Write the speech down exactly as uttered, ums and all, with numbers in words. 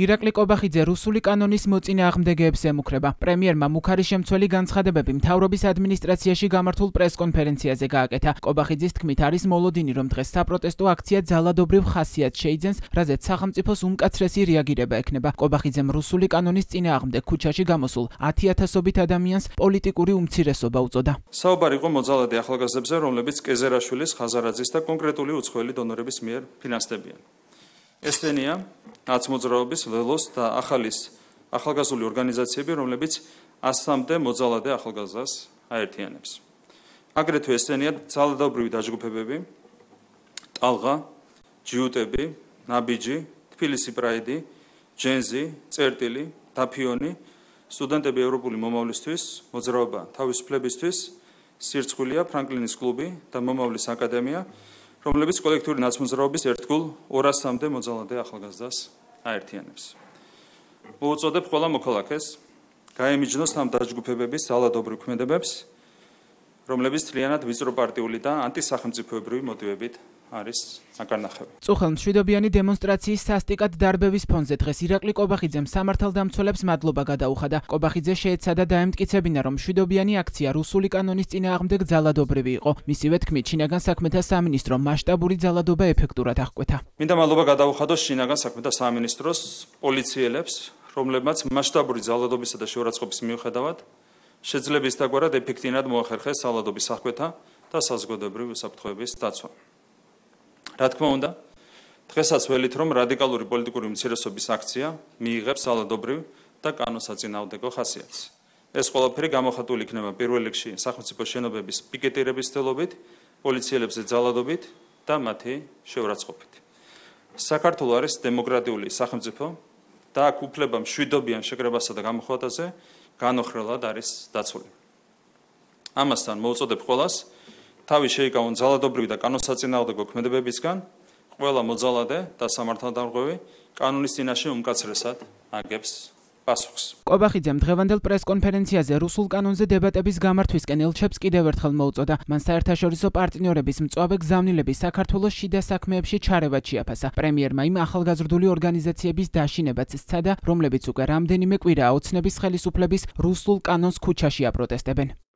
ირაკლი კობახიძე რუსული კანონის მოწინააღმდეგეებს ემუქრება. პრემიერმა მუქარიშემცველი განცხადებები მთავრობის ადმინისტრაციაში გამართულ პრეს-კონფერენციაზე გააკეთა. კობახიძის თქმით, არის მოლოდინი, რომ დღეს საპროტესტო აქცია ძალადობრივ ხასიათს შეიძენს, რაზეც სახელმწიფოს უმკაცრესი რეაგირება ექნება. კობახიძემ რუსული კანონის წინააღმდეგ ქუჩაში გამოსულ ათი ათასობით ადამიანს პოლიტიკური უმცირესობა უწოდა. საუბარი იყო მოძალადე ახალგაზრდებზე, რომლებიც კეზერაშვილის, ხაზარაძის და კონკრეტული უცხოელი დონორების მიერ ფინანსდებიან. ესენია ნაცმოძრაობის, ლელოს და ახალის ახალგაზრდული ორგანიზაციები, რომლებიც ასამდე მოძალადე ახალგაზრდას აერთიანებს. აგრეთვე ესენია ძალადობრივი დაჯგუფებები, ტალღა, ჯიუტები, ნაბიჯი, თბილისი პრაიდი, ჯენზი, წერტილი, დაფიონი, სტუდენტები ევროპული მომავლისთვის, მოძრაობა თავისუფლებისთვის, სირცხვილია, ფრანკლინის კლუბი და მომავლის აკადემია, რომლებიც კოლექტიური ნაცმოძრაობის ერთგულ ორასამდე მოძალადე ახალგაზრდას აერთიანებს. მოუწოდებ ყველა მოქალაქეს გაემიჯნოს ამ დაჯგუფებების ძალადობრივ ქმედებებს, რომლებიც მთლიანად ვიწრო პარტიული და ანტისახელმწიფოებრივი მოტივებით არის აკარნახები. წუხელ მშვიდობიანი დემონსტრაციის სასტიკად დარბევის ფონზე დღეს ირაკლი კობახიძემ სამართალდამცველებს მადლობა გადაუხადა. კობახიძე შეეცადა დაემტკიცებინა, რომ მშვიდობიანი აქცია რუსული კანონის წინააღმდეგ ძალადობრივი იყო. მისივე თქმით, შინაგან საქმეთა სამინისტრომ მასშტაბური ძალადობა ეფექტურად აღკვეთა. მინდა მადლობა გადაუხადოს შინაგან საქმეთა სამინისტროს პოლიციელებს, რომლებმაც მასშტაბური ძალადობისა და შეურაცხყოფის მიუხედავად შეძლების დაგვარად ეფექტიანად მოახერხეს ძალადობის აღკვეთა და საზოგადოებრივი უსაფრთხოების დაცვა. რა თქმა უნდა, დღესაც ველით, რომ რადიკალური პოლიტიკური უმცირესობის აქცია მიიღებს ძალადობრივ და კანონსაწინააღმდეგო ხასიათს. ეს ყველაფერი გამოხატული იქნება პირველ რიგში სახელმწიფო შენობების პიკეტირების ცდილობით, პოლიციელებზე ძალადობით და მათი შეურაცხყოფით. საქართველო არის დემოკრატიული სახელმწიფო და აქ უფლება მშვიდობიან შეკრებასა და გამოხატვაზე განოხრელად არის დაცული. ამასთან მოუწოდებ ყველას თავი შეიკავონ ძალადობრივი და კანონსაწინააღმდეგო ქმედებებისგან, ყველა მოძალადე და სამართალდამღები კანონის წინაშე უმკაცრესად აგებს პასუხს. კობახიძემ დღევანდელ პრეს-კონფერენციაზე რუსულ კანონზე დებატების გამართვისკენ ელჩებს კიდევ ერთხელ მოუწოდა. მან საერთაშორისო პარტნიორების მწვავე გზავნილების საქართველოს შიდა საქმეებში ჩარევად შეაფასა. პრემიერმა იმ ახალგაზრდული ორგანიზაციების დაშინებაც სცადა, რომლებიც უკვე რამდენიმე კვირაა ოცნების ხელისუფლების რუსულ კანონს ქუჩაში აპროტესტებენ.